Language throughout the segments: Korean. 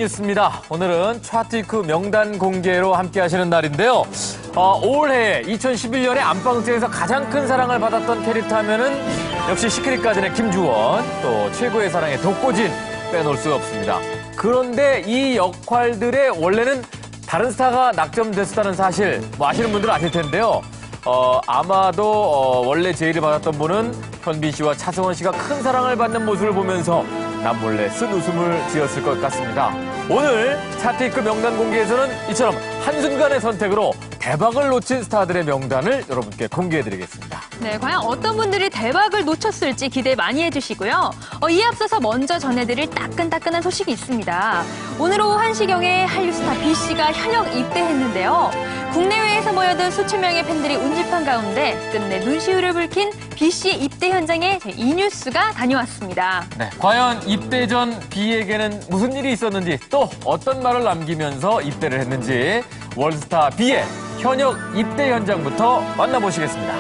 뉴스입니다. 오늘은 차트위크 명단 공개로 함께 하시는 날인데요. 올해 2011년에 안방극장에서 가장 큰 사랑을 받았던 캐릭터 하면은 역시 시크릿 가든의 김주원, 또 최고의 사랑의 독고진 빼놓을 수 없습니다. 그런데 이 역할들의 원래는 다른 스타가 낙점됐었다는 사실 아시는 분들은 아실 텐데요. 아마도 원래 제의를 받았던 분은 현빈 씨와 차승원 씨가 큰 사랑을 받는 모습을 보면서 남몰래 쓴 웃음을 지었을 것 같습니다. 오늘 차트위크 명단 공개에서는 이처럼 한순간의 선택으로 대박을 놓친 스타들의 명단을 여러분께 공개해드리겠습니다. 네, 과연 어떤 분들이 대박을 놓쳤을지 기대 많이 해주시고요. 이에 앞서서 먼저 전해드릴 따끈따끈한 소식이 있습니다. 오늘 오후 1시경에 한류 스타 B 씨가 현역 입대했는데요. 국내외에서 모여든 수천 명의 팬들이 운집한 가운데 끝내 눈시울을 붉힌 B 씨의 입대 현장에 이뉴스가 다녀왔습니다. 네, 과연 입대 전 B에게는 무슨 일이 있었는지 또 어떤 말을 남기면서 입대를 했는지 월드스타 B의 현역 입대 현장부터 만나보시겠습니다.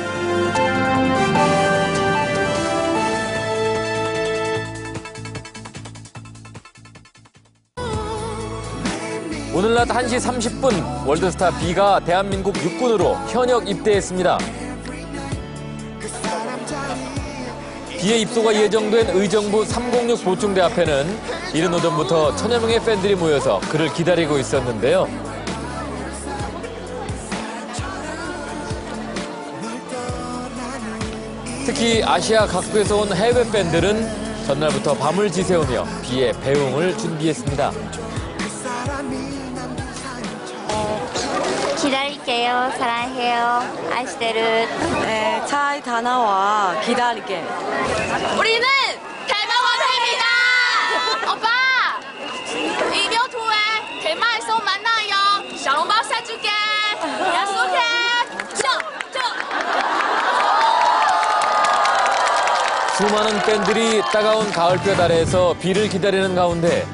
오늘 낮 1시 30분 월드스타 B가 대한민국 육군으로 현역 입대했습니다. B의 입소가 예정된 의정부 306 보충대 앞에는 이른 오전부터 천여 명의 팬들이 모여서 그를 기다리고 있었는데요. 특히 아시아 각국에서 온 해외 팬들은 전날부터 밤을 지새우며 B의 배웅을 준비했습니다. 기다릴게요. 사랑해요. 아이스테르. 네, 잘 다나와 기다릴게. 우리는 대마원회입니다. 오빠, 이번 토에 대마에서 만나요. 샤롱밥 사줄게. 약속해. 수많은 팬들이 따가운 가을볕 아래에서 B를 기다리는 가운데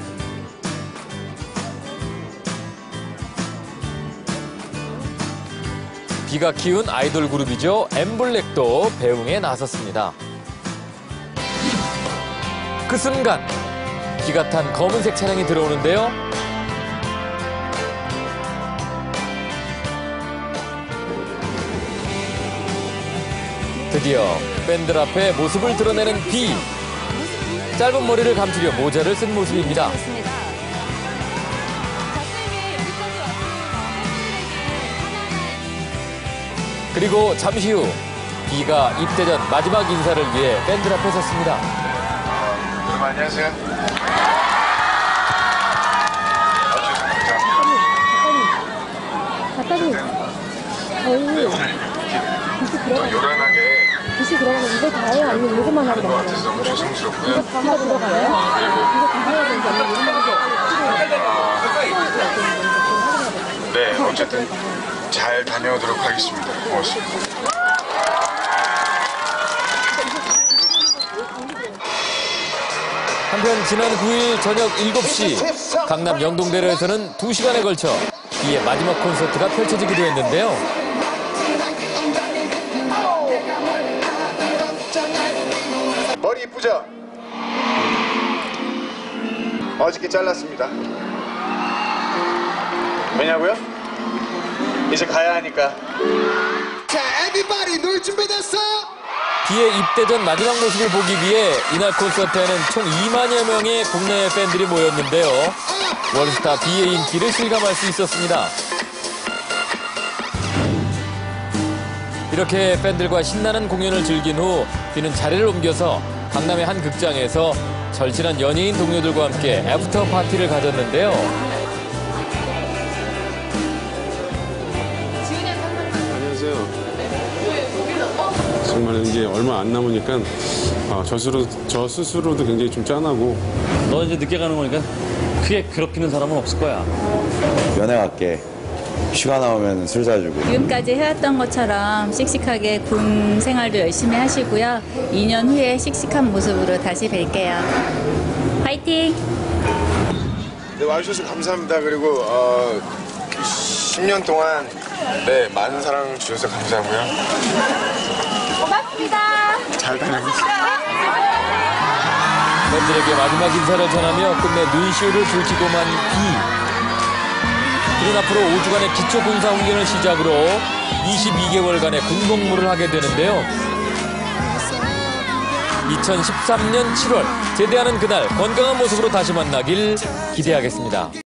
B가 키운 아이돌 그룹이죠. 엠블랙도 배웅에 나섰습니다. 그 순간 B가 탄 검은색 차량이 들어오는데요. 드디어 팬들 앞에 모습을 드러내는 B. 짧은 머리를 감추려 모자를 쓴 모습입니다. 그리고 잠시 후 B가 입대 전 마지막 인사를 위해 팬들 앞에 섰습니다. 여러분 안녕하세요. 네, 오늘 또 요란하게 빛이 들어가면 이거 다 해요? 아니면 이것만 하고 하는 것 같아서 너무 죄송스럽고요. 이거 다 하고 들어가요? 이거 다 해야 되는지 아니면 이런 네, 어쨌든 잘 다녀오도록 하겠습니다. 고맙습니다. 한편 지난 9일 저녁 7시 강남 영동대로에서는 2시간에 걸쳐 B의 마지막 콘서트가 펼쳐지기도 했는데요. 머리 이쁘죠? 어저께 잘랐습니다. 왜냐고요? 이제 가야 하니까. 자, everybody 놀 준비됐어? B의 입대 전 마지막 모습을 보기 위해 이날 콘서트에는 총 2만여 명의 국내외 팬들이 모였는데요. 월드스타 B의 인기를 실감할 수 있었습니다. 이렇게 팬들과 신나는 공연을 즐긴 후 B는 자리를 옮겨서 강남의 한 극장에서 절친한 연예인 동료들과 함께 애프터 파티를 가졌는데요. 안녕하세요. 정말 이제 얼마 안 남으니까 저 스스로도 굉장히 좀 짠하고. 너 이제 늦게 가는 거니까 크게 괴롭히는 사람은 없을 거야. 연애 갈게. 휴가 나오면 술 사주고. 지금까지 해왔던 것처럼 씩씩하게 군 생활도 열심히 하시고요. 2년 후에 씩씩한 모습으로 다시 뵐게요. 화이팅! 네, 와주셔서 감사합니다. 그리고 10년 동안 네, 많은 사랑 주셔서 감사하고요. 고맙습니다. 잘 다녀오겠습니다. 팬들에게 마지막 인사를 전하며 끝내 눈시울을 붉히고만 그는 앞으로 5주간의 기초군사훈련을 시작으로 22개월간의 군복무를 하게 되는데요. 2013년 7월 제대하는 그날 건강한 모습으로 다시 만나길 기대하겠습니다.